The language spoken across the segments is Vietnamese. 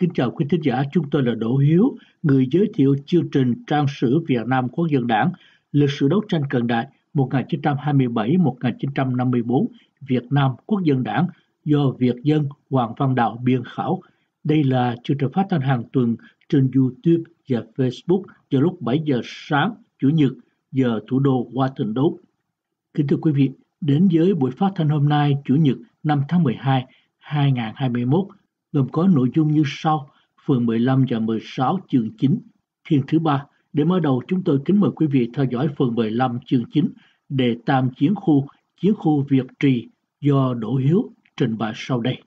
Kính chào quý thính giả, chúng tôi là Đỗ Hiếu, người giới thiệu chương trình Trang sử Việt Nam Quốc dân Đảng, lịch sử đấu tranh cận đại 1927-1954, Việt Nam Quốc dân Đảng do Việt dân Hoàng Văn Đạo biên khảo. Đây là chương trình phát thanh hàng tuần trên YouTube và Facebook vào lúc 7 giờ sáng Chủ nhật giờ thủ đô Washington. Kính thưa quý vị, đến với buổi phát thanh hôm nay Chủ nhật 5 tháng 12, 2021 gồm có nội dung như sau: phần 15 và 16 chương 9, thiên thứ ba. Để mở đầu, chúng tôi kính mời quý vị theo dõi phần 15 chương 9, đề tam chiến khu Việt Trì do Đỗ Hiếu trình bày sau đây.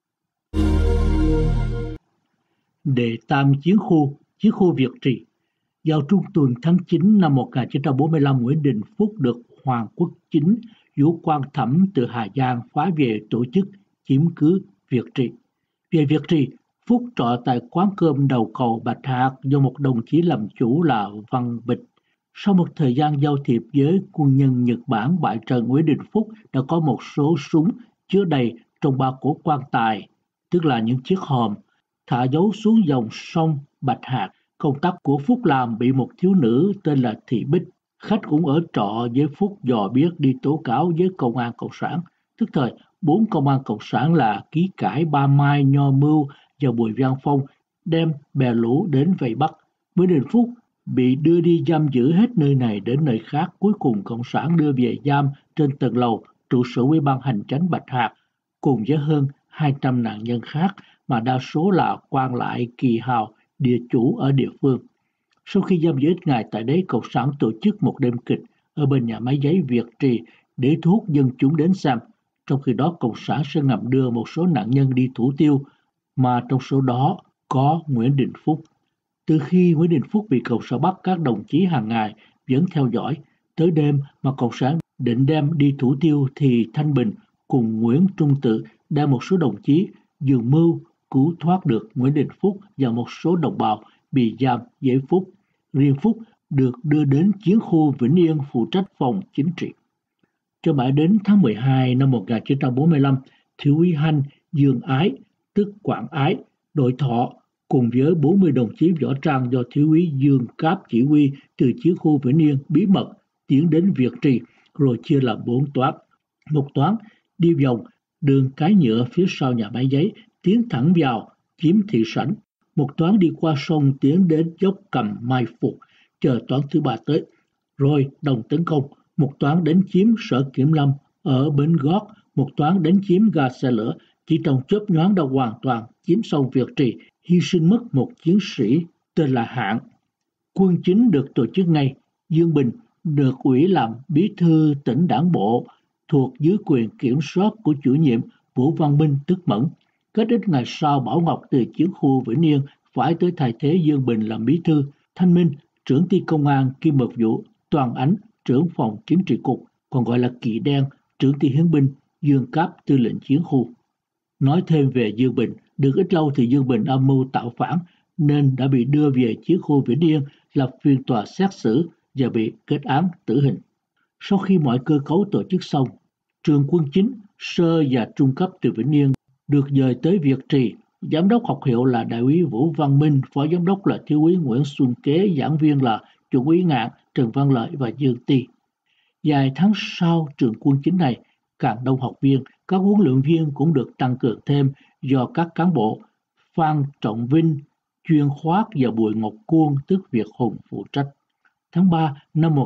Đề tam chiến khu Việt Trì. Vào trung tuần tháng 9 năm 1945, Nguyễn Đình Phúc được Hoàng Quốc Chính, Vũ Quang Thẩm từ Hà Giang phá về tổ chức chiếm cứ Việt Trì. Về Việt Trì, Phúc trọ tại quán cơm đầu cầu Bạch Hạc do một đồng chí làm chủ là Văn Bịch. Sau một thời gian giao thiệp với quân nhân Nhật Bản bại trận, Nguyễn Đình Phúc đã có một số súng chứa đầy trong ba cổ quan tài, tức là những chiếc hòm, thả dấu xuống dòng sông Bạch Hạc. Công tác của Phúc làm bị một thiếu nữ tên là Thị Bích, khách cũng ở trọ với Phúc, dò biết đi tố cáo với công an Cộng sản. Tức thời, 4 công an Cộng sản là Ký Cải, Ba Mai, Nho Mưu và Bùi Văn Phong đem bè lũ đến vây bắt. Nguyễn Đình Phúc bị đưa đi giam giữ hết nơi này đến nơi khác. Cuối cùng Cộng sản đưa về giam trên tầng lầu trụ sở Ủy ban Hành chánh Bạch Hạc cùng với hơn 200 nạn nhân khác mà đa số là quan lại kỳ hào, địa chủ ở địa phương. Sau khi giam giữ ít ngày tại đấy, Cộng sản tổ chức một đêm kịch ở bên nhà máy giấy Việt Trì để thu hút dân chúng đến xem. Trong khi đó, Cộng sản sẽ ngầm đưa một số nạn nhân đi thủ tiêu, mà trong số đó có Nguyễn Đình Phúc. Từ khi Nguyễn Đình Phúc bị Cộng sản bắt, các đồng chí hàng ngày vẫn theo dõi. Tới đêm mà Cộng sản định đem đi thủ tiêu thì Thanh Bình cùng Nguyễn Trung Tự đem một số đồng chí dường mưu cứu thoát được Nguyễn Đình Phúc và một số đồng bào bị giam với Phúc. Riêng Phúc được đưa đến chiến khu Vĩnh Yên phụ trách phòng chính trị. Cho mãi đến tháng 12 năm 1945, Thiếu úy Hanh Dương Ái, tức Quảng Ái, đội Thọ cùng với 40 đồng chí võ trang do Thiếu úy Dương Cáp chỉ huy từ chiến khu Vĩnh Yên bí mật tiến đến Việt Trì, rồi chia làm 4 toán. Một toán đi vòng đường cái nhựa phía sau nhà máy giấy, tiến thẳng vào chiếm thị sảnh. Một toán đi qua sông tiến đến dốc Cầm mai phục, chờ toán thứ ba tới, rồi đồng tấn công. Một toán đánh chiếm sở kiểm lâm ở Bến Gót, một toán đánh chiếm ga xe lửa. Chỉ trong chớp nhoáng đã hoàn toàn chiếm xong Việt Trì, hy sinh mất một chiến sĩ tên là Hạng. Quân chính được tổ chức ngay. Dương Bình được ủy làm bí thư tỉnh đảng bộ thuộc dưới quyền kiểm soát của chủ nhiệm Vũ Văn Minh tức Mẫn. Kết ít ngày sau, Bảo Ngọc từ chiến khu Vĩnh Yên phải tới thay thế Dương Bình làm bí thư. Thanh Minh, trưởng ty công an kiêm mật vụ, Toàn Ánh, trưởng phòng chính trị cục, còn gọi là Kỵ Đen, trưởng ty hiến binh, Dương Cáp, tư lệnh chiến khu. Nói thêm về Dương Bình, được ít lâu thì Dương Bình âm mưu tạo phản nên đã bị đưa về chiến khu Vĩnh Yên lập phiên tòa xét xử và bị kết án tử hình. Sau khi mọi cơ cấu tổ chức xong, trường quân chính, sơ và trung cấp từ Vĩnh Yên được dời tới Việt Trì. Giám đốc học hiệu là đại úy Vũ Văn Minh, phó giám đốc là thiếu úy Nguyễn Xuân Kế, giảng viên là trung úy Ngạn, Trần Văn Lợi và Dương Ti. Vài tháng sau trường quân chính này càng đông học viên, các huấn luyện viên cũng được tăng cường thêm do các cán bộ Phan Trọng Vinh, Chuyên Khoát và Bùi Ngọc Cuông tức Việt Hùng phụ trách. Tháng 3 năm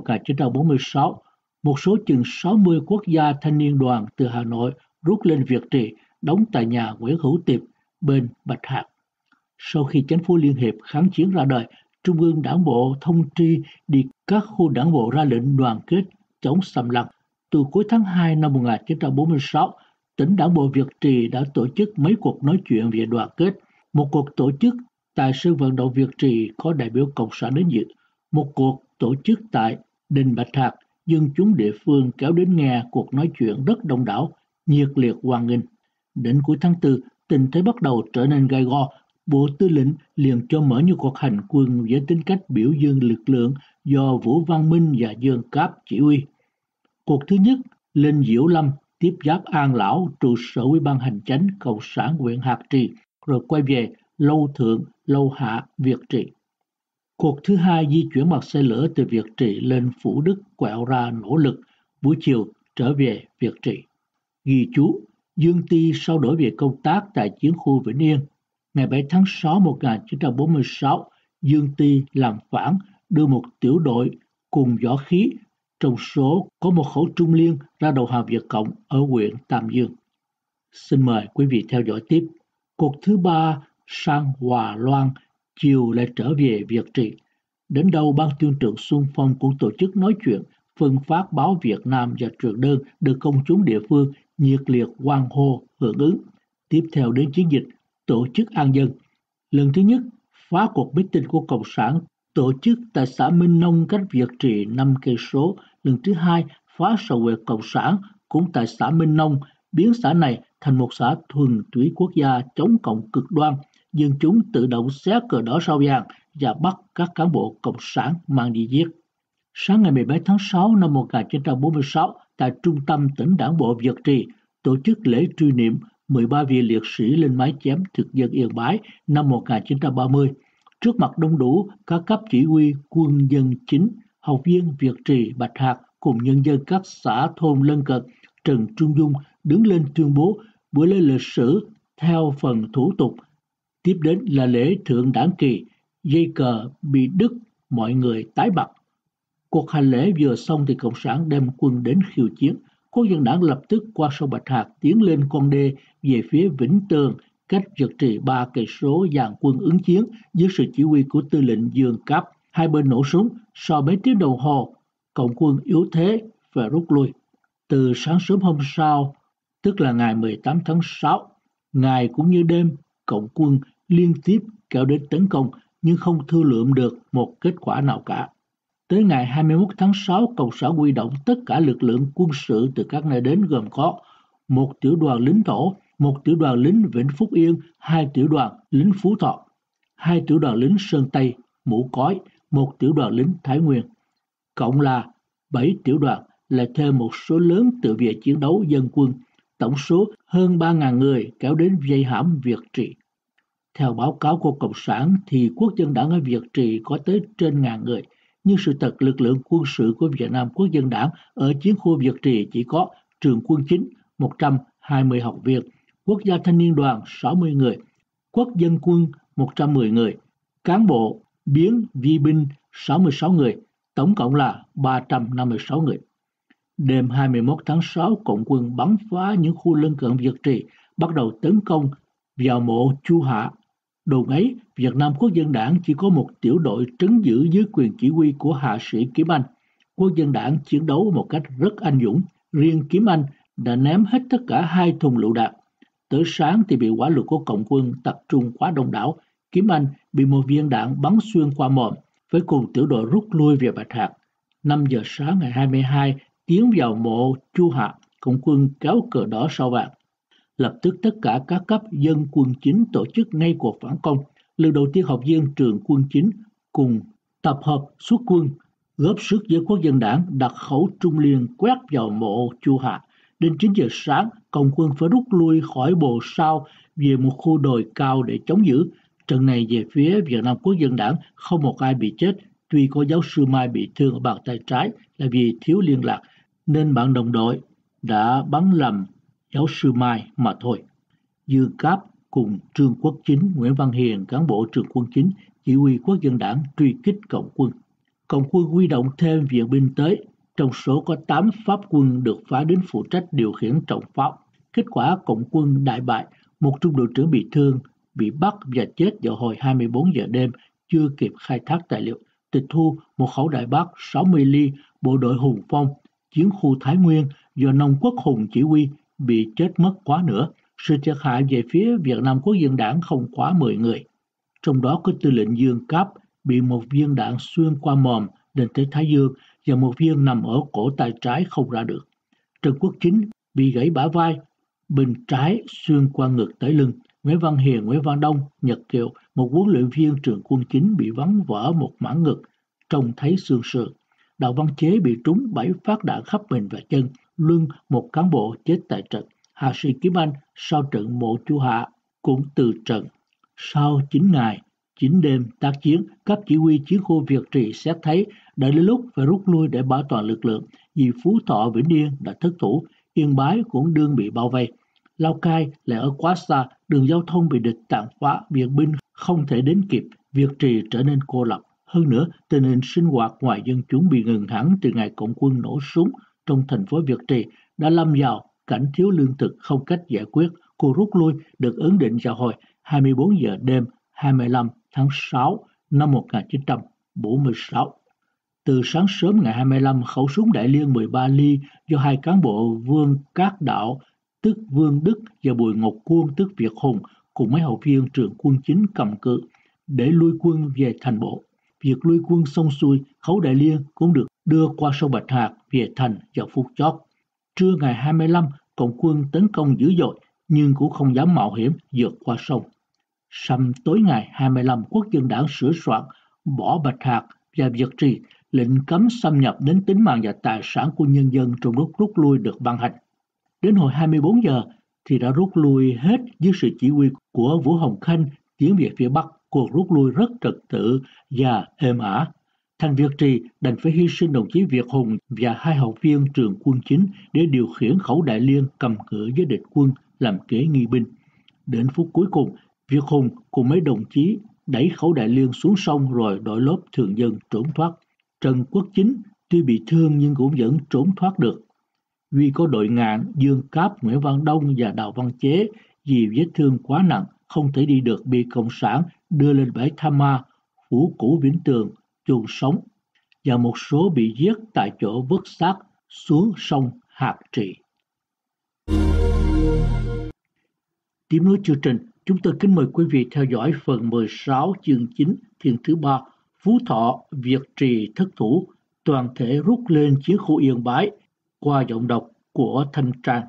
1946, một số chừng 60 quốc gia thanh niên đoàn từ Hà Nội rút lên Việt Trì, đóng tại nhà Nguyễn Hữu Tiệp bên Bạch Hạc. Sau khi Chánh phủ Liên hiệp kháng chiến ra đời, Trung ương Đảng bộ thông tri đi các khu đảng bộ ra lệnh đoàn kết chống xâm lăng. Từ cuối tháng 2 năm 1946, tỉnh Đảng bộ Việt Trì đã tổ chức mấy cuộc nói chuyện về đoàn kết. Một cuộc tổ chức tại sân vận động Việt Trì có đại biểu Cộng sản đến dự. Một cuộc tổ chức tại Đình Bạch Hạc, dân chúng địa phương kéo đến nghe cuộc nói chuyện rất đông đảo, nhiệt liệt hoan nghênh. Đến cuối tháng 4, tình thế bắt đầu trở nên gay go. Bộ Tư lệnh liền cho mở những cuộc hành quân với tính cách biểu dương lực lượng do Vũ Văn Minh và Dương Cáp chỉ huy. Cuộc thứ nhất lên Diễu Lâm, tiếp giáp An Lão, trụ sở Ủy ban Hành chánh Cộng sản huyện Hạt Trì, rồi quay về Lâu Thượng, Lâu Hạ, Việt Trị. Cuộc thứ hai di chuyển bằng xe lửa từ Việt Trị lên Phủ Đức quẹo ra Nỗ Lực, buổi chiều trở về Việt Trị. Ghi chú: Dương Ti sau đổi về công tác tại chiến khu Vĩnh Yên. Ngày 7 tháng 6 1946, Dương Ti làm phản, đưa một tiểu đội cùng võ khí, trong số có một khẩu trung liên, ra đầu hàng Việt Cộng ở huyện Tam Dương. Xin mời quý vị theo dõi tiếp. Cuộc thứ ba sang Hòa Loan, chiều lại trở về Việt Trị. Đến đâu Ban tuyên trượng xung phong cũng tổ chức nói chuyện, phân phát báo Việt Nam và truyền đơn được công chúng địa phương nhiệt liệt hoan hô hưởng ứng. Tiếp theo đến chiến dịch tổ chức an dân. Lần thứ nhất, phá cuộc meeting của Cộng sản tổ chức tại xã Minh Nông cách Việt Trị 5 cây số. Lần thứ hai, phá sở nguyệt Cộng sản cũng tại xã Minh Nông, biến xã này thành một xã thuần túy quốc gia chống cộng cực đoan. Dân chúng tự động xé cờ đỏ sao vàng và bắt các cán bộ Cộng sản mang đi giết. Sáng ngày 17 tháng 6 năm 1946, tại trung tâm tỉnh đảng bộ Việt Trì, tổ chức lễ truy niệm 13 vị liệt sĩ lên mái chém thực dân Yên Bái năm 1930. Trước mặt đông đủ các cấp chỉ huy quân dân chính, học viên Việt Trì, Bạch Hạc cùng nhân dân các xã thôn lân cận, Trần Trung Dung đứng lên tuyên bố buổi lễ lịch sử theo phần thủ tục. Tiếp đến là lễ thượng đảng kỳ, dây cờ bị đứt, mọi người tái bặt. Cuộc hành lễ vừa xong thì Cộng sản đem quân đến khiêu chiến. Quốc dân đảng lập tức qua sông Bạch Hạc tiến lên con đê về phía Vĩnh Tường, cách Việt Trì 3 cây số, dàn quân ứng chiến dưới sự chỉ huy của tư lệnh Dương Cáp. Hai bên nổ súng, sau mấy tiếng đồng hồ, cộng quân yếu thế và rút lui. Từ sáng sớm hôm sau, tức là ngày 18 tháng 6, ngày cũng như đêm, cộng quân liên tiếp kéo đến tấn công nhưng không thương lượng được một kết quả nào cả. Tới ngày 21 tháng 6, Cộng sản huy động tất cả lực lượng quân sự từ các nơi đến, gồm có một tiểu đoàn lính Thổ, một tiểu đoàn lính Vĩnh Phúc Yên, hai tiểu đoàn lính Phú Thọ, hai tiểu đoàn lính Sơn Tây, Mũ Cói, một tiểu đoàn lính Thái Nguyên. Cộng là 7 tiểu đoàn, lại thêm một số lớn tự vệ chiến đấu dân quân, tổng số hơn 3.000 người kéo đến vây hãm Việt Trị. Theo báo cáo của Cộng sản thì quốc dân đảng ở Việt Trị có tới trên 1.000 người, nhưng sự thật lực lượng quân sự của Việt Nam Quốc dân đảng ở chiến khu Việt Trì chỉ có trường quân chính 120 học viên, quốc gia thanh niên đoàn 60 người, quốc dân quân 110 người, cán bộ, biếng, vi binh 66 người, tổng cộng là 356 người. Đêm 21 tháng 6, cộng quân bắn phá những khu lân cận Việt Trì, bắt đầu tấn công vào mộ Chu Hạ. Đồn ấy, Việt Nam Quốc dân đảng chỉ có một tiểu đội trấn giữ dưới quyền chỉ huy của hạ sĩ Kiếm Anh. Quốc dân đảng chiến đấu một cách rất anh dũng, riêng Kiếm Anh đã ném hết tất cả 2 thùng lựu đạn. Tới sáng thì bị hỏa lực của cộng quân tập trung quá đông đảo, Kiếm Anh bị một viên đạn bắn xuyên qua mồm, phải cùng tiểu đội rút lui về Bạch Hạc. 5 giờ sáng ngày 22, tiến vào mộ Chu Hạ, cộng quân kéo cờ đỏ sao vàng. Lập tức tất cả các cấp dân quân chính tổ chức ngay cuộc phản công. Lần đầu tiên học viên trường quân chính cùng tập hợp xuất quân, góp sức với quốc dân đảng đặt khẩu trung liên quét vào mộ Chu Hạ. Đến 9 giờ sáng, cộng quân phải rút lui khỏi Bồ Sao về một khu đồi cao để chống giữ. Trận này về phía Việt Nam Quốc dân đảng không một ai bị chết, tuy có giáo sư Mai bị thương ở bàn tay trái là vì thiếu liên lạc, nên bạn đồng đội đã bắn lầm giáo sư Mai mà thôi. Dương Cáp cùng Trương Quốc Chính, Nguyễn Văn Hiền, cán bộ trường quân chính, chỉ huy quốc dân đảng truy kích cộng quân. Cộng quân huy động thêm viện binh tới, trong số có 8 pháp quân được phái đến phụ trách điều khiển trọng pháo. Kết quả cộng quân đại bại, một trung đội trưởng bị thương, bị bắt và chết vào hồi 24 giờ đêm, chưa kịp khai thác tài liệu. Tịch thu một khẩu đại bác 60 ly, bộ đội Hùng Phong, chiến khu Thái Nguyên do Nông Quốc Hùng chỉ huy, bị chết mất quá nữa. Sự thiệt hại về phía Việt Nam Quốc dân đảng không quá 10 người. Trong đó có tư lệnh Dương Cáp bị một viên đạn xuyên qua mồm lên tới thái dương và một viên nằm ở cổ tay trái không ra được. Trần Quốc Chính bị gãy bả vai, bên trái xuyên qua ngực tới lưng. Nguyễn Văn Hiền, Nguyễn Văn Đông, Nhật Kiều, một huấn luyện viên trường quân chính bị bắn vỡ một mảng ngực, trông thấy xương sườn. Đào Văn Chế bị trúng 7 phát đạn khắp mình và chân, lưng một cán bộ chết tại trận. Hạ sĩ Kiếm Anh sau trận mộ Chu Hạ cũng từ trận. Sau 9 ngày, 9 đêm tác chiến, các chỉ huy chiến khu Việt Trì xét thấy đã đến lúc phải rút lui để bảo toàn lực lượng vì Phú Thọ Vĩnh Yên đã thất thủ, Yên Bái cũng đương bị bao vây. Lào Cai lại ở quá xa, đường giao thông bị địch tàn phá, viện binh không thể đến kịp, Việt Trì trở nên cô lập. Hơn nữa, tình hình sinh hoạt ngoài dân chúng bị ngừng hẳn từ ngày cộng quân nổ súng trong thành phố Việt Trì đã lâm vào cảnh thiếu lương thực không cách giải quyết. Cuộc rút lui được ấn định vào hồi 24 giờ đêm 25 tháng 6 năm 1946. Từ sáng sớm ngày 25, khẩu súng đại liên 13 ly do hai cán bộ Vương Cát Đạo tức Vương Đức và Bùi Ngọc Cuông tức Việt Hùng cùng mấy học viên trường quân chính cầm cự để lui quân về thành bộ. Việc lui quân xong xuôi, khẩu đại liên cũng được đưa qua sông Bạch Hạc về thành vào phút chót. Trưa ngày 25, cộng quân tấn công dữ dội nhưng cũng không dám mạo hiểm vượt qua sông. Sầm tối ngày 25, Quốc dân đảng sửa soạn bỏ Bạch Hạc và Việt Trì, lệnh cấm xâm nhập đến tính mạng và tài sản của nhân dân trong lúc rút lui được ban hành. Đến hồi 24 giờ thì đã rút lui hết dưới sự chỉ huy của Vũ Hồng Khanh tiến về phía Bắc. Cuộc rút lui rất trật tự và êm ả. Thành Việt Trì đành phải hy sinh đồng chí Việt Hùng và hai học viên trường quân chính để điều khiển khẩu đại liên cầm cự với địch quân làm kế nghi binh. Đến phút cuối cùng, Việt Hùng cùng mấy đồng chí đẩy khẩu đại liên xuống sông rồi đội lốp thường dân trốn thoát. Trần Quốc Chính tuy bị thương nhưng cũng vẫn trốn thoát được. Duy có đội Ngạn, Dương Cáp, Nguyễn Văn Đông và Đào Văn Chế vì vết thương quá nặng không thể đi được bị Cộng sản đưa lên bãi Tham Ma, phủ cũ Vĩnh Tường, chôn sống, và một số bị giết tại chỗ vứt xác xuống sông Hạc Trị. Tiếp nối chương trình, chúng tôi kính mời quý vị theo dõi phần 16 chương 9 thiên thứ 3, Phú Thọ, Việt Trì thất thủ, toàn thể rút lên chiến khu Yên Bái, qua giọng đọc của Thanh Trang.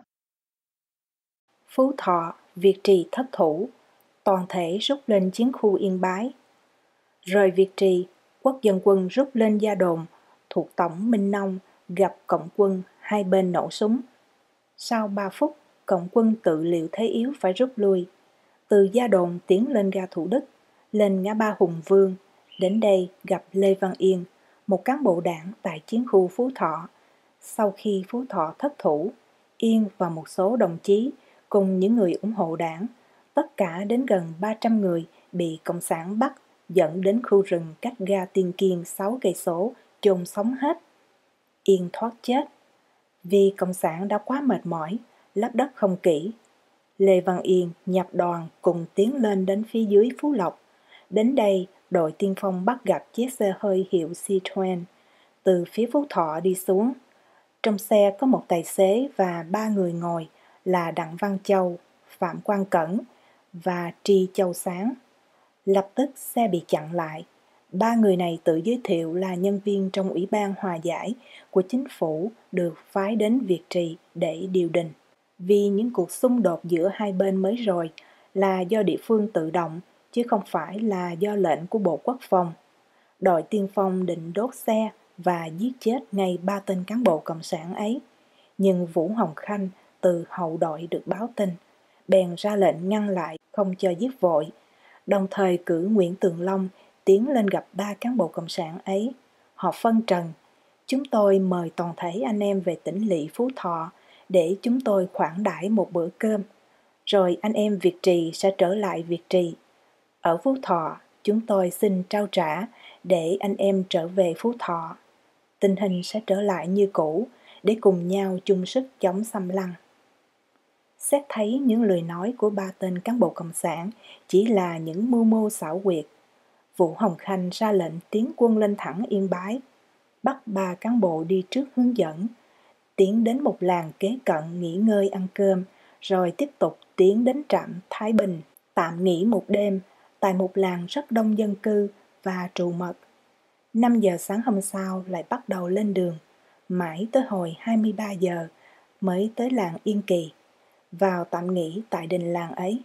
Phú Thọ, Việt Trì thất thủ, toàn thể rút lên chiến khu Yên Bái. Rời Việt Trì, Quốc dân quân rút lên Gia Đồn, thuộc tổng Minh Nông, gặp cộng quân, hai bên nổ súng. Sau 3 phút, cộng quân tự liệu thế yếu phải rút lui. Từ Gia Đồn tiến lên ga Thủ Đức, lên ngã ba Hùng Vương, đến đây gặp Lê Văn Yên, một cán bộ đảng tại chiến khu Phú Thọ. Sau khi Phú Thọ thất thủ, Yên và một số đồng chí cùng những người ủng hộ đảng, tất cả đến gần 300 người bị Cộng sản bắt dẫn đến khu rừng cách ga Tiên Kiên 6 cây số, chôn sống hết. Yên thoát chết vì Cộng sản đã quá mệt mỏi, lấp đất không kỹ. Lê Văn Yên nhập đoàn cùng tiến lên đến phía dưới Phú Lộc. Đến đây, đội tiên phong bắt gặp chiếc xe hơi hiệu Citroen từ phía Phú Thọ đi xuống. Trong xe có một tài xế và 3 người ngồi là Đặng Văn Châu, Phạm Quang Cẩn và Tri Châu Sáng. Lập tức xe bị chặn lại. 3 người này tự giới thiệu là nhân viên trong Ủy ban Hòa giải của chính phủ được phái đến Việt Trì để điều đình. Vì những cuộc xung đột giữa hai bên mới rồi là do địa phương tự động, chứ không phải là do lệnh của Bộ Quốc phòng. Đội tiên phong định đốt xe và giết chết ngay 3 tên cán bộ cộng sản ấy. Nhưng Vũ Hồng Khanh từ hậu đội được báo tin, bèn ra lệnh ngăn lại, không cho giết vội, đồng thời cử Nguyễn Tường Long tiến lên gặp 3 cán bộ cộng sản ấy. Họ phân trần: chúng tôi mời toàn thể anh em về tỉnh lỵ Phú Thọ để chúng tôi khoản đãi một bữa cơm, rồi anh em Việt Trì sẽ trở lại Việt Trì. Ở Phú Thọ, chúng tôi xin trao trả để anh em trở về Phú Thọ. Tình hình sẽ trở lại như cũ để cùng nhau chung sức chống xâm lăng. Xét thấy những lời nói của 3 tên cán bộ cộng sản chỉ là những mưu mô xảo quyệt, Vũ Hồng Khanh ra lệnh tiến quân lên thẳng Yên Bái, bắt 3 cán bộ đi trước hướng dẫn, tiến đến một làng kế cận nghỉ ngơi ăn cơm, rồi tiếp tục tiến đến trạm Thái Bình, tạm nghỉ một đêm tại một làng rất đông dân cư và trù mật. 5 giờ sáng hôm sau lại bắt đầu lên đường, mãi tới hồi 23 giờ mới tới làng Yên Kỳ, vào tạm nghỉ tại đình làng ấy.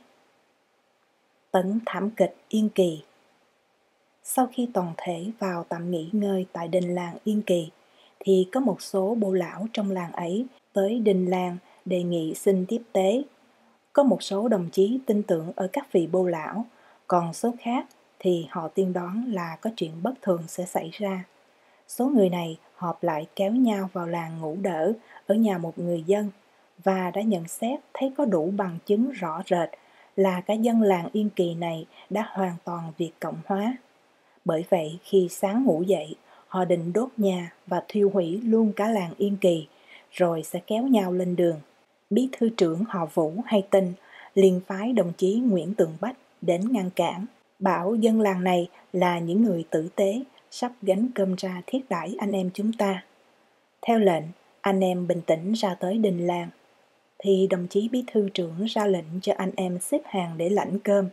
Tấn thảm kịch Yên Kỳ. Sau khi toàn thể vào tạm nghỉ ngơi tại đình làng Yên Kỳ, thì có một số bô lão trong làng ấy tới đình làng đề nghị xin tiếp tế. Có một số đồng chí tin tưởng ở các vị bô lão, Còn số khác thì họ tiên đoán là có chuyện bất thường sẽ xảy ra. Số người này họp lại kéo nhau vào làng ngủ đỡ ở nhà một người dân và đã nhận xét thấy có đủ bằng chứng rõ rệt là cả dân làng Yên Kỳ này đã hoàn toàn Việt Cộng hóa. Bởi vậy khi sáng ngủ dậy, họ định đốt nhà và thiêu hủy luôn cả làng Yên Kỳ, rồi sẽ kéo nhau lên đường. Bí thư trưởng họ Vũ hay tin, liền phái đồng chí Nguyễn Tường Bách đến ngăn cản, bảo dân làng này là những người tử tế, sắp gánh cơm ra thiết đãi anh em chúng ta. Theo lệnh, anh em bình tĩnh ra tới đình làng, thì đồng chí bí thư trưởng ra lệnh cho anh em xếp hàng để lãnh cơm.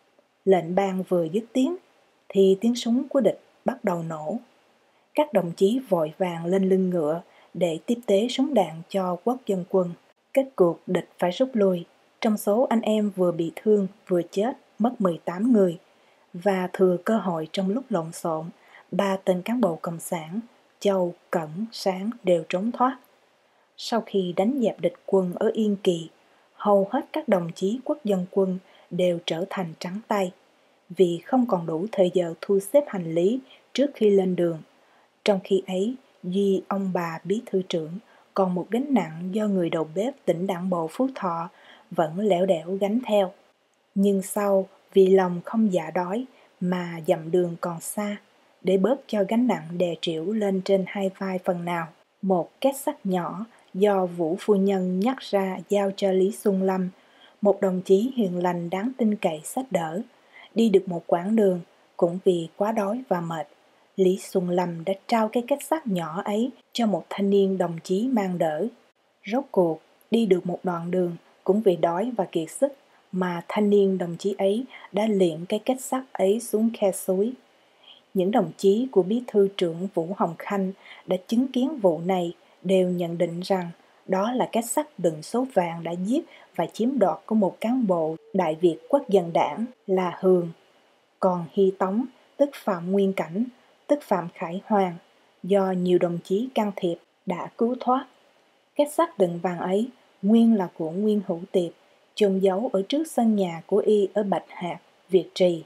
Lệnh ban vừa dứt tiếng, thì tiếng súng của địch bắt đầu nổ. Các đồng chí vội vàng lên lưng ngựa để tiếp tế súng đạn cho quốc dân quân. Kết cuộc địch phải rút lui. Trong số anh em vừa bị thương vừa chết mất 18 người, và thừa cơ hội trong lúc lộn xộn, 3 tên cán bộ cộng sản Châu, Cẩn, Sáng đều trốn thoát. Sau khi đánh dẹp địch quân ở Yên Kỳ, hầu hết các đồng chí quốc dân quân đều trở thành trắng tay, vì không còn đủ thời giờ thu xếp hành lý trước khi lên đường. Trong khi ấy, duy ông bà bí thư trưởng còn một gánh nặng do người đầu bếp tỉnh Đặng Bộ Phú Thọ vẫn lẻo đẻo gánh theo. Nhưng sau, vì lòng không dạ đói mà dặm đường còn xa, để bớt cho gánh nặng đè trĩu lên trên hai vai phần nào, một két sắt nhỏ do Vũ phu nhân nhắc ra giao cho Lý Xuân Lâm, một đồng chí hiền lành đáng tin cậy xách đỡ. Đi được một quãng đường, cũng vì quá đói và mệt, Lý Xuân Lâm đã trao cái két sắt nhỏ ấy cho một thanh niên đồng chí mang đỡ. Rốt cuộc, đi được một đoạn đường, cũng vì đói và kiệt sức, mà thanh niên đồng chí ấy đã liệng cái két sắt ấy xuống khe suối. Những đồng chí của bí thư trưởng Vũ Hồng Khanh đã chứng kiến vụ này đều nhận định rằng đó là két sắt đựng số vàng đã giết và chiếm đoạt của một cán bộ Đại Việt Quốc dân đảng là Hường. Còn Hy Tống, tức Phạm Nguyên Cảnh, tức Phạm Khải Hoàng, do nhiều đồng chí can thiệp đã cứu thoát. Két sắt đựng vàng ấy nguyên là của Nguyên Hữu Tiệp, chôn giấu ở trước sân nhà của y ở Bạch Hạc, Việt Trì.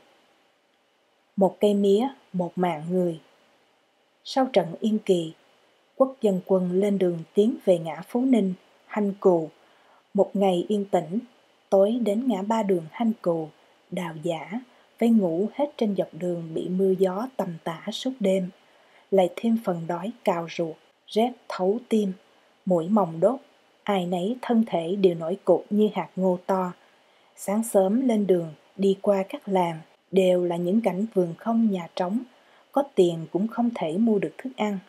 Một cây mía, một mạng người. Sau trận Yên Kỳ, quốc dân quân lên đường tiến về ngã Phú Ninh, Hanh Cù. Một ngày yên tĩnh, tối đến ngã ba đường Hanh Cù, Đào Giả, phải ngủ hết trên dọc đường bị mưa gió tầm tã suốt đêm, lại thêm phần đói cào ruột, rét thấu tim, mũi mồng đốt, ai nấy thân thể đều nổi cục như hạt ngô to. Sáng sớm lên đường, đi qua các làng, đều là những cảnh vườn không nhà trống, có tiền cũng không thể mua được thức ăn.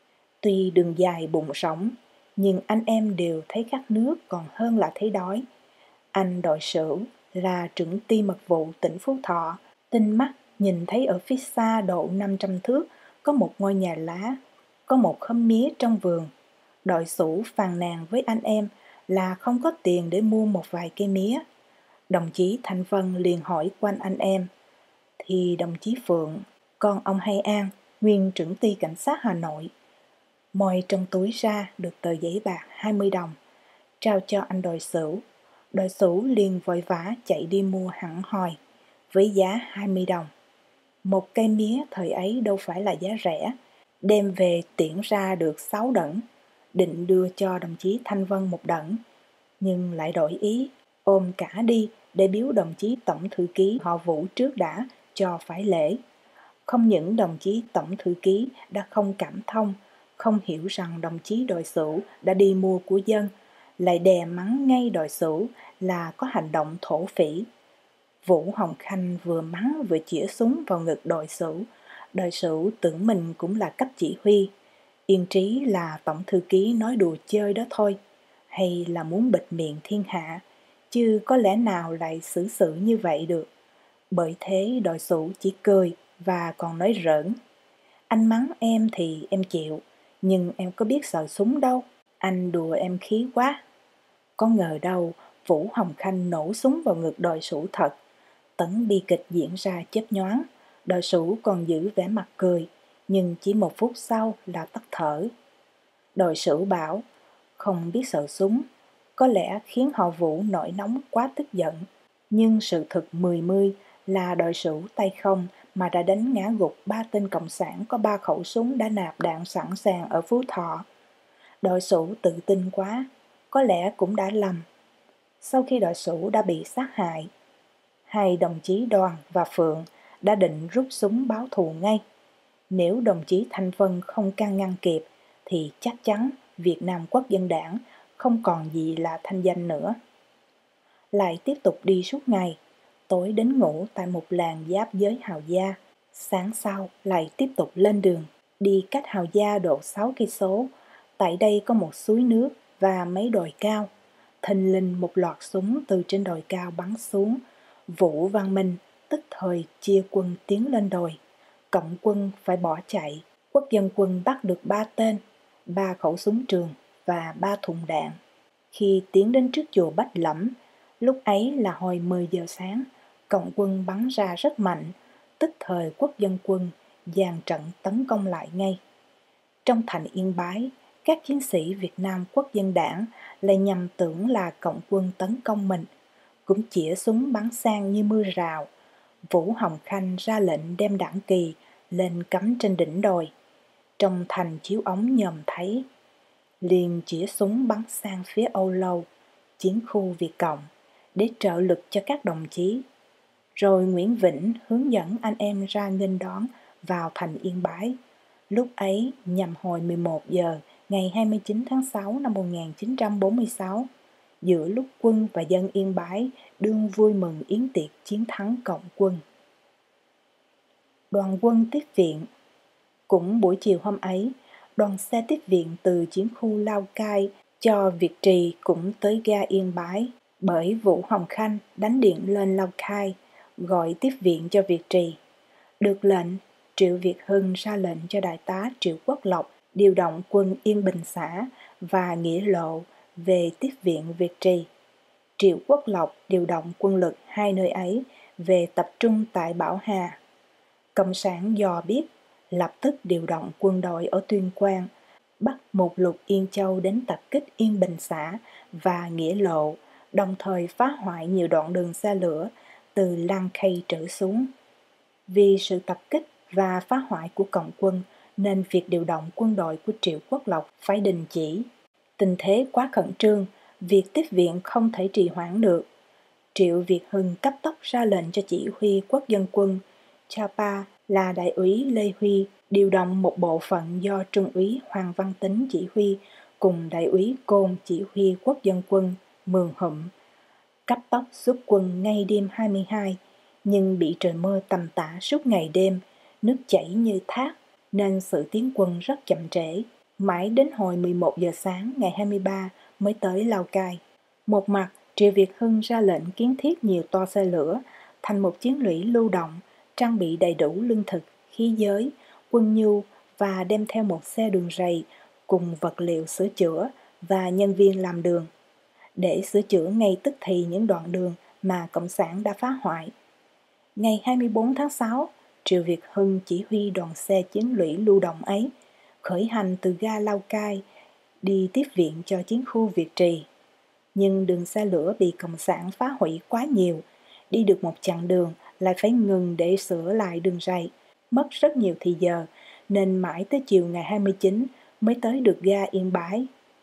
Tuy đường dài bụng rỗng, nhưng anh em đều thấy khát nước còn hơn là thấy đói. Anh Đội Sửu là trưởng ty mật vụ tỉnh Phú Thọ, tinh mắt nhìn thấy ở phía xa độ 500 thước có một ngôi nhà lá, có một khóm mía trong vườn. Đội Sửu phàn nàn với anh em là không có tiền để mua một vài cây mía. Đồng chí Thanh Vân liền hỏi quanh anh em, thì đồng chí Phượng, con ông Hay An, nguyên trưởng ty cảnh sát Hà Nội, moi trong túi ra được tờ giấy bạc 20 đồng, trao cho anh Đội Sửu. Đội Sửu liền vội vã chạy đi mua hẳn hoi, với giá 20 đồng. Một cây mía thời ấy đâu phải là giá rẻ, đem về tiễn ra được 6 đẩn, định đưa cho đồng chí Thanh Vân một đẩn, nhưng lại đổi ý, ôm cả đi để biếu đồng chí tổng thư ký họ Vũ trước đã, cho phải lễ. Không những đồng chí tổng thư ký đã không cảm thông, không hiểu rằng đồng chí Đội Sửu đã đi mua của dân, lại đè mắng ngay Đội Sửu là có hành động thổ phỉ. Vũ Hồng Khanh vừa mắng vừa chĩa súng vào ngực Đội Sửu. Đội Sửu tưởng mình cũng là cấp chỉ huy, yên trí là tổng thư ký nói đùa chơi đó thôi, hay là muốn bịt miệng thiên hạ, chứ có lẽ nào lại xử sự như vậy được. Bởi thế Đội Sửu chỉ cười và còn nói rỡn, anh mắng em thì em chịu, nhưng em có biết sợ súng đâu, anh đùa em khí quá. Có ngờ đâu Vũ Hồng Khanh nổ súng vào ngực Đội Sửu thật. Tấn bi kịch diễn ra chớp nhoáng, Đội Sửu còn giữ vẻ mặt cười, nhưng chỉ một phút sau là tắt thở. Đội Sửu bảo, không biết sợ súng, có lẽ khiến họ Vũ nổi nóng quá tức giận, nhưng sự thực mười mươi là đội sủ tay không mà đã đánh ngã gục 3 tên cộng sản có 3 khẩu súng đã nạp đạn sẵn sàng ở Phú Thọ. Đội sủ tự tin quá, có lẽ cũng đã lầm. Sau khi đội sủ đã bị sát hại, hai đồng chí Đoàn và Phượng đã định rút súng báo thù ngay. Nếu đồng chí Thanh Vân không can ngăn kịp, thì chắc chắn Việt Nam Quốc dân Đảng không còn gì là thanh danh nữa. Lại tiếp tục đi suốt ngày, tối đến ngủ tại một làng giáp với Hào Gia. Sáng sau lại tiếp tục lên đường, đi cách Hào Gia độ 6 cây số. Tại đây có một suối nước và mấy đồi cao. Thình lình một loạt súng từ trên đồi cao bắn xuống. Vũ Văn Minh tức thời chia quân tiến lên đồi. Cộng quân phải bỏ chạy. Quốc dân quân bắt được 3 tên, 3 khẩu súng trường và 3 thùng đạn. Khi tiến đến trước chùa Bách Lẫm, lúc ấy là hồi 10 giờ sáng, cộng quân bắn ra rất mạnh, tức thời quốc dân quân dàn trận tấn công lại ngay. Trong thành Yên Bái, các chiến sĩ Việt Nam Quốc dân Đảng lại nhầm tưởng là cộng quân tấn công mình, cũng chĩa súng bắn sang như mưa rào. Vũ Hồng Khanh ra lệnh đem đảng kỳ lên cắm trên đỉnh đồi. Trong thành chiếu ống nhòm thấy, liền chĩa súng bắn sang phía Âu Lâu, chiến khu Việt Cộng, để trợ lực cho các đồng chí. Rồi Nguyễn Vĩnh hướng dẫn anh em ra nghênh đón vào thành Yên Bái. Lúc ấy nhằm hồi 11 giờ ngày 29 tháng 6 năm 1946, giữa lúc quân và dân Yên Bái đương vui mừng yến tiệc chiến thắng cộng quân. Đoàn quân tiếp viện. Cũng buổi chiều hôm ấy, đoàn xe tiếp viện từ chiến khu Lao Cai cho Việt Trì cũng tới ga Yên Bái, bởi Vũ Hồng Khanh đánh điện lên Lao Cai gọi tiếp viện cho Việt Trì. Được lệnh, Triệu Việt Hưng ra lệnh cho đại tá Triệu Quốc Lộc điều động quân Yên Bình xã và Nghĩa Lộ về tiếp viện Việt Trì. Triệu Quốc Lộc điều động quân lực hai nơi ấy về tập trung tại Bảo Hà. Cộng sản dò biết, lập tức điều động quân đội ở Tuyên Quang, bắt một lục Yên Châu đến tập kích Yên Bình xã và Nghĩa Lộ, đồng thời phá hoại nhiều đoạn đường xe lửa từ Lan Khay trở xuống. Vì sự tập kích và phá hoại của cộng quân, nên việc điều động quân đội của Triệu Quốc Lộc phải đình chỉ. Tình thế quá khẩn trương, việc tiếp viện không thể trì hoãn được. Triệu Việt Hưng cấp tốc ra lệnh cho chỉ huy quốc dân quân Chapa là đại úy Lê Huy điều động một bộ phận do trung úy Hoàng Văn Tính chỉ huy cùng đại úy Côn chỉ huy quốc dân quân Mường Hụm. Cấp tốc xuất quân ngay đêm 22, nhưng bị trời mưa tầm tã suốt ngày đêm, nước chảy như thác, nên sự tiến quân rất chậm trễ. Mãi đến hồi 11 giờ sáng ngày 23 mới tới Lào Cai. Một mặt, Triệu Việt Hưng ra lệnh kiến thiết nhiều toa xe lửa thành một chiến lũy lưu động, trang bị đầy đủ lương thực, khí giới, quân nhu và đem theo một xe đường rầy cùng vật liệu sửa chữa và nhân viên làm đường, để sửa chữa ngay tức thì những đoạn đường mà Cộng sản đã phá hoại. Ngày 24 tháng 6, Triệu Việt Hưng chỉ huy đoàn xe chiến lũy lưu động ấy khởi hành từ ga Lao Cai đi tiếp viện cho chiến khu Việt Trì. Nhưng đường xe lửa bị Cộng sản phá hủy quá nhiều, đi được một chặng đường lại phải ngừng để sửa lại đường rầy, mất rất nhiều thời giờ, nên mãi tới chiều ngày 29 mới tới được ga Yên Bái.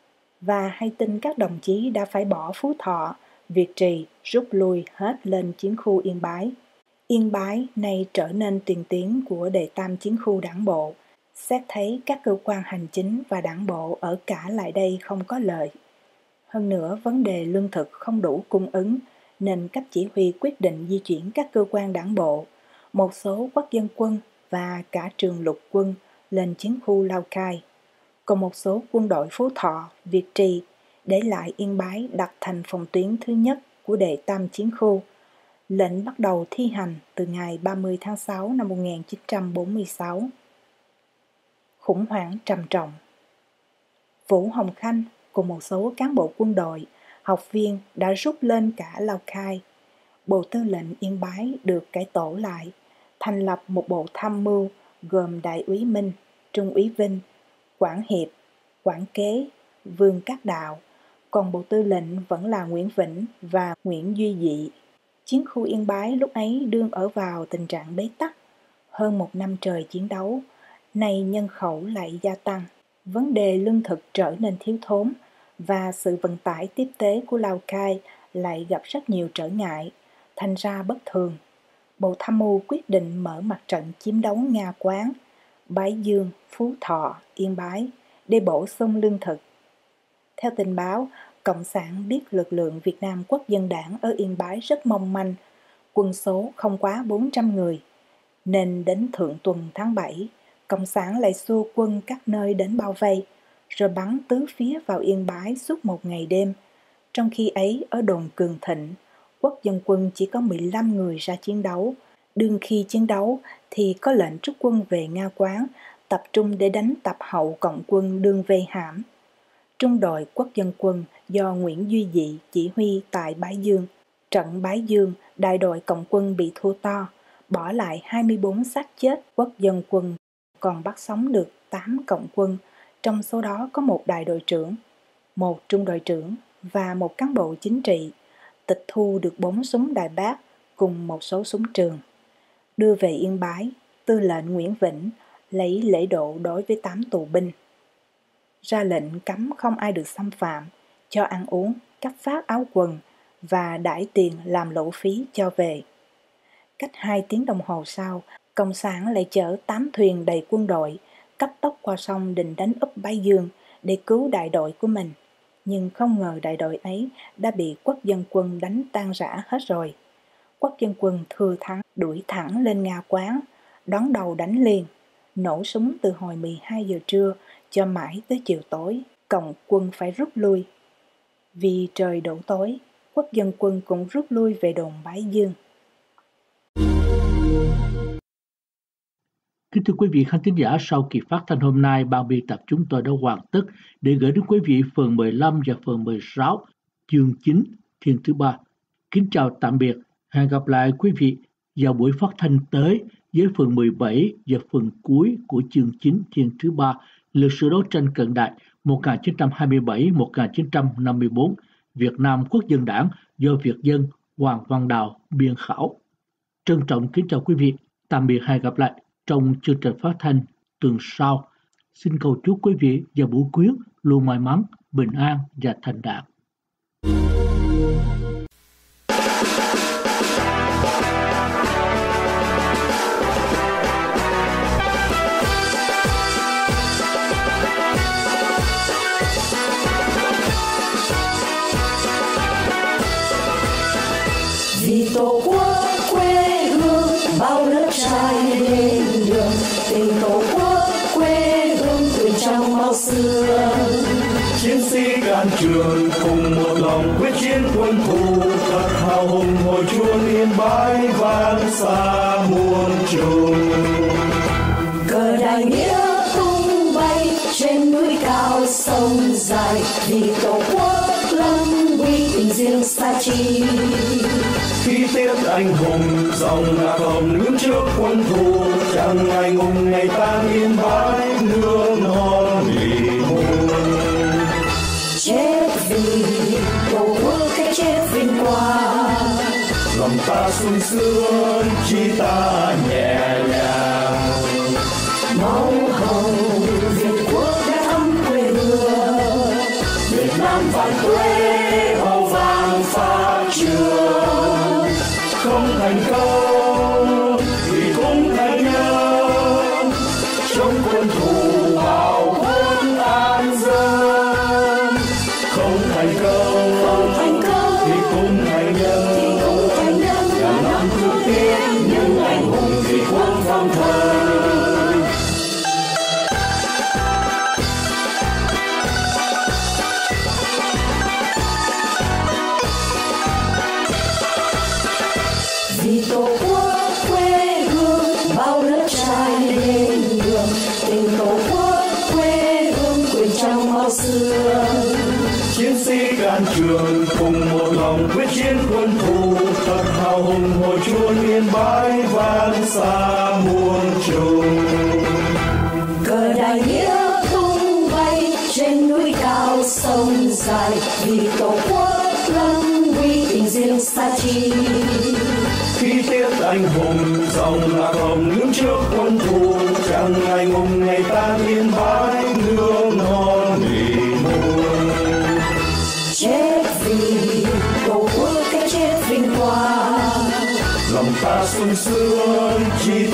Và hay tin các đồng chí đã phải bỏ Phú Thọ, Việt Trì rút lui hết lên chiến khu Yên Bái. Yên Bái nay trở nên tiền tuyến của đệ tam chiến khu đảng bộ. Xét thấy các cơ quan hành chính và đảng bộ ở cả lại đây không có lợi. Hơn nữa, vấn đề lương thực không đủ cung ứng, nên cấp chỉ huy quyết định di chuyển các cơ quan đảng bộ, một số quốc dân quân và cả trường lục quân lên chiến khu Lao Cai. Còn một số quân đội Phú Thọ, Việt Trì để lại Yên Bái đặt thành phòng tuyến thứ nhất của đệ tam chiến khu. Lệnh bắt đầu thi hành từ ngày 30 tháng 6 năm 1946. Khủng hoảng trầm trọng. Vũ Hồng Khanh cùng một số cán bộ quân đội, học viên đã rút lên cả Lào Cai. Bộ Tư lệnh Yên Bái được cải tổ lại, thành lập một bộ tham mưu gồm đại úy Minh, trung úy Vinh, quản hiệp, quản kế, Vương Cát Đạo, còn Bộ Tư lệnh vẫn là Nguyễn Vĩnh và Nguyễn Duy Dị. Chiến khu Yên Bái lúc ấy đương ở vào tình trạng bế tắc. Hơn 1 năm trời chiến đấu, nay nhân khẩu lại gia tăng. Vấn đề lương thực trở nên thiếu thốn và sự vận tải tiếp tế của Lào Cai lại gặp rất nhiều trở ngại, thành ra bất thường. Bộ Tham mưu quyết định mở mặt trận chiếm đóng Nga Quán, Bái Dương, Phú Thọ, Yên Bái để bổ sung lương thực. Theo tình báo, Cộng sản biết lực lượng Việt Nam Quốc dân Đảng ở Yên Bái rất mong manh, quân số không quá 400 người, nên đến thượng tuần tháng 7, Cộng sản lại xua quân các nơi đến bao vây, rồi bắn tứ phía vào Yên Bái suốt 1 ngày đêm. Trong khi ấy, ở đồn Cường Thịnh, Quốc dân quân chỉ có 15 người ra chiến đấu. Đương khi chiến đấu thì có lệnh rút quân về Nga Quán, tập trung để đánh tập hậu cộng quân đương vây hãm. Trung đội Quốc dân quân do Nguyễn Duy Dị chỉ huy tại Bái Dương. Trận Bái Dương, đại đội cộng quân bị thua to, bỏ lại 24 xác chết. Quốc dân quân còn bắt sống được 8 cộng quân, trong số đó có 1 đại đội trưởng, 1 trung đội trưởng và 1 cán bộ chính trị, tịch thu được 4 súng đại bác cùng một số súng trường. Đưa về Yên Bái, tư lệnh Nguyễn Vĩnh lấy lễ độ đối với 8 tù binh. Ra lệnh cấm không ai được xâm phạm, cho ăn uống, cấp phát áo quần và đãi tiền làm lộ phí cho về. Cách 2 tiếng đồng hồ sau, Cộng sản lại chở 8 thuyền đầy quân đội, cấp tốc qua sông định đánh úp Bái Dương để cứu đại đội của mình. Nhưng không ngờ đại đội ấy đã bị Quốc dân quân đánh tan rã hết rồi. Quốc dân quân thừa thắng đuổi thẳng lên Nga Quán, đón đầu đánh liền, nổ súng từ hồi 12 giờ trưa cho mãi tới chiều tối, cộng quân phải rút lui. Vì trời đổ tối, Quốc dân quân cũng rút lui về đồn Bái Dương. Kính thưa quý vị khán thính giả, sau kỳ phát thanh hôm nay, ban biên tập chúng tôi đã hoàn tất để gửi đến quý vị phần 15 và phần 16, chương 9, thiên thứ 3. Kính chào tạm biệt, hẹn gặp lại quý vị vào buổi phát thanh tới với phần 17 và phần cuối của chương 9, thiên thứ 3, lịch sử đấu tranh cận đại 1927-1954, Việt Nam Quốc dân Đảng do Việt dân Hoàng Văn Đào biên khảo. Trân trọng kính chào quý vị, tạm biệt, hẹn gặp lại trong chương trình phát thanh tuần sau. Xin cầu chúc quý vị và Bửu Quyết luôn may mắn, bình an và thành đạt. Vì Tổ quốc quê hương bao lớp trai lên đường, tình Tổ quốc quê hương tươi trong máu xưa. Chiến sĩ can trường cùng một lòng quyết chiến quân thù, thật hào hùng hồi chuông Yên Bái vang xa muôn trùng. Cờ đại nghĩa tung bay trên núi cao sông dài, vì Tổ quốc lâm uy tình riêng xa chi. Khi tiết anh hùng dòng ngả hồng đứng trước quân thù, chẳng ngày ngùng ngày tan Yên Bái nước non vì hùng. Chết vì Tổ quốc cái chết vinh quang, lòng ta sung sướng chi ta nhẹ nhàng. máu hồng Việt quốc đã thấm quê hương, Việt Nam vạn tuế hào vang phá trường. Không thành công thì cũng thành nhân, chống quân thù hào quốc an dân. Không thành công thì cũng thành nhân, ngàn năm thương tiếc những anh hùng vì quốc phong thần. vì Tổ quốc quê hương bao lớp trai lên đường, tình Tổ quốc quê hương quyền trong máu xưa. Chiến sĩ can trường cùng một lòng quyết chiến quân thù, thật hào hùng hồi chuông Yên Bái vang xa muôn trùng. Cờ đại nghĩa tung bay trên núi cao sông dài, vì Tổ quốc lâm uy tình riêng xa chi. anh hùng dòng là không đứng trước quân thù, chẳng ngại ngùng ngày ta yên bái nước non miền buồn. Chết vì tổ quốc, cái chết vinh quang, lòng ta sung sướng chỉ